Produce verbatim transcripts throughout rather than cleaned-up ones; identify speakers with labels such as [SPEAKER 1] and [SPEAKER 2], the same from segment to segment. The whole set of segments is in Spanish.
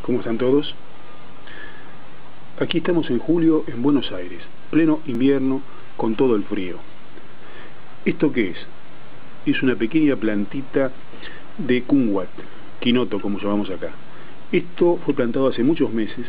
[SPEAKER 1] ¿Cómo están todos? Aquí estamos en julio en Buenos Aires, pleno invierno con todo el frío. ¿Esto qué es? Es una pequeña plantita de Kunwat, quinoto como llamamos acá. Esto fue plantado hace muchos meses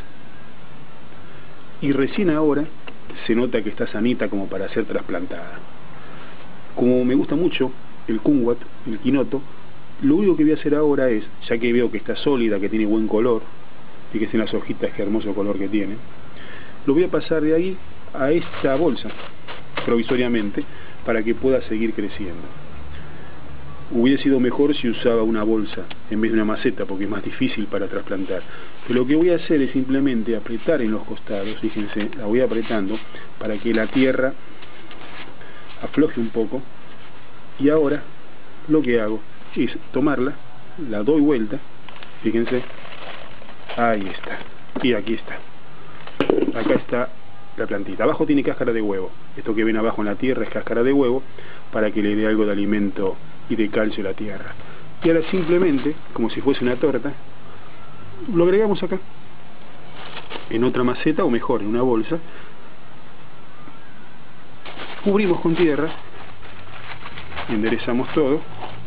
[SPEAKER 1] y recién ahora se nota que está sanita como para ser trasplantada. Como me gusta mucho el Kunwat, el quinoto, lo único que voy a hacer ahora es, ya que veo que está sólida, que tiene buen color, fíjense en las hojitas qué hermoso color que tiene, lo voy a pasar de ahí a esta bolsa, provisoriamente, para que pueda seguir creciendo. Hubiera sido mejor si usaba una bolsa en vez de una maceta, porque es más difícil para trasplantar. Pero lo que voy a hacer es simplemente apretar en los costados, fíjense, la voy apretando, para que la tierra afloje un poco, y ahora lo que hago es tomarla, la doy vuelta, fíjense, ahí está, y aquí está, acá está la plantita. Abajo tiene cáscara de huevo, esto que ven abajo en la tierra es cáscara de huevo, para que le dé algo de alimento y de calcio a la tierra. Y ahora simplemente, como si fuese una torta, lo agregamos acá, en otra maceta, o mejor, en una bolsa, cubrimos con tierra, enderezamos todo,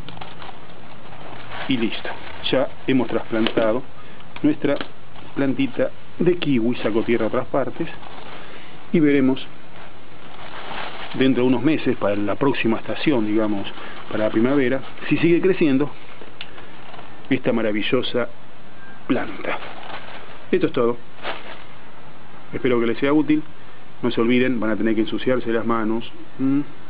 [SPEAKER 1] y listo, ya hemos trasplantado nuestra plantita de kiwi. Saco tierra a otras partes y veremos dentro de unos meses, para la próxima estación, digamos, para la primavera, si sigue creciendo esta maravillosa planta. Esto es todo. Espero que les sea útil. No se olviden, van a tener que ensuciarse las manos. ¿Mm?